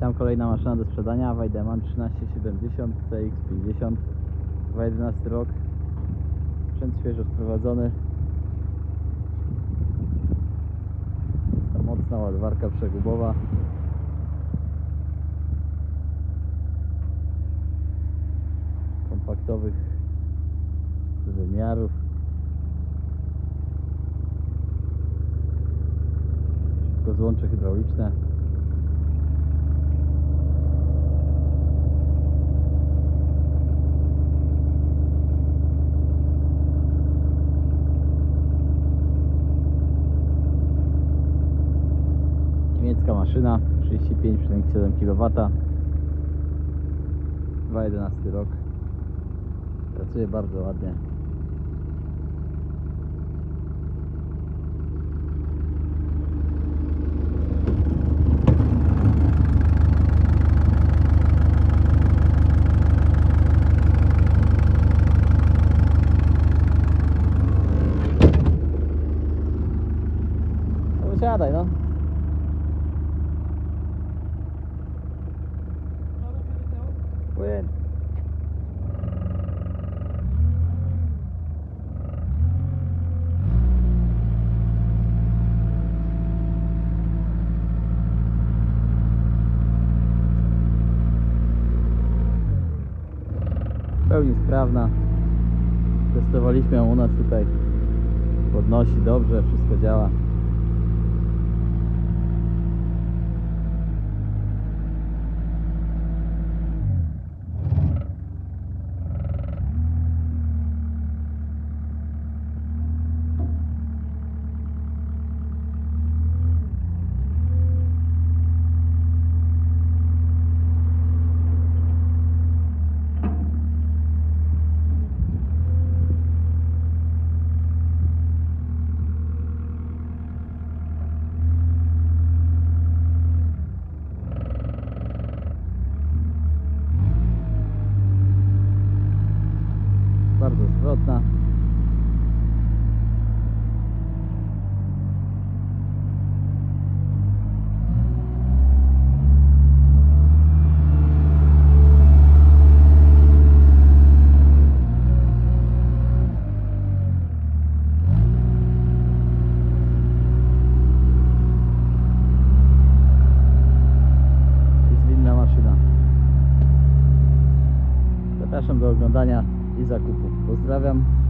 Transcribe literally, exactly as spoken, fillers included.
Tam kolejna maszyna do sprzedania, Weidemann trzynaście siedemdziesiąt C X pięćdziesiąt, dwa tysiące jedenasty rok, sprzęt świeżo sprowadzony. Ta mocna ładowarka przegubowa. Kompaktowych wymiarów. Szybko złącze hydrauliczne. Niemiecka maszyna, trzydzieści pięć przecinek siedem kilowata, dwa tysiące jedenasty rok. Pracuje bardzo ładnie. No siadaj, no. Płyn. W pełni sprawna. Testowaliśmy ją u nas tutaj. Podnosi dobrze, wszystko działa. Bardzo zwrotna. I zwinna maszyna. Zapraszam do oglądania i zakupu. Pozdrawiam.